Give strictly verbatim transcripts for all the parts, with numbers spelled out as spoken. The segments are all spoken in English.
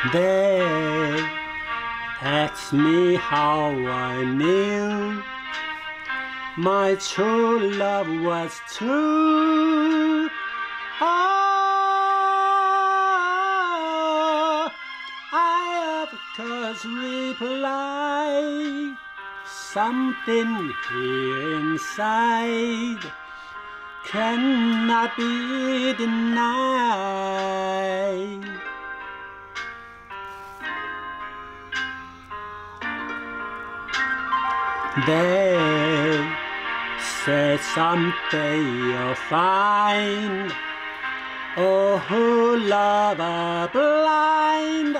They asked me how I knew my true love was true. Oh, I of course replied, something here inside cannot be denied. They said someday you'll find, oh, who love are blind.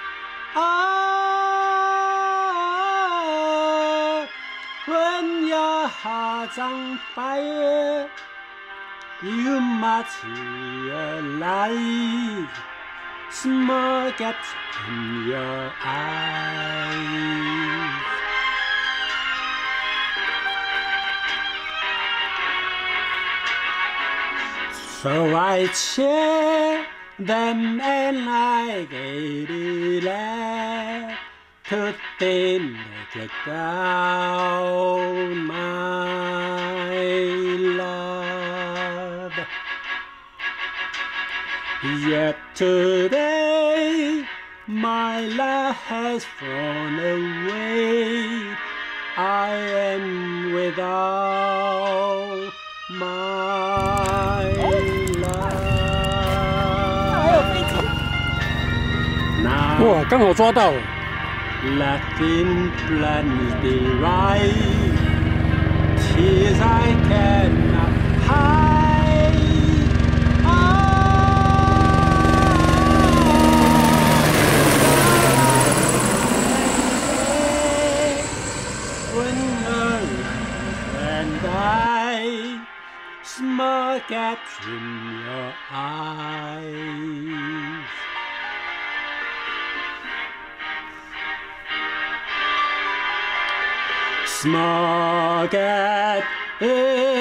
Oh, when your heart's on fire, you must realize smoke gets in your eyes. So I cheer them and I gave it to think they down my love. Yet today my love has flown away. I am without my love. 哇，刚好抓到了。 Laughing plenty right, tears I cannot hide. Oh, when your life and I smoke gets in your eyes. Smoke it in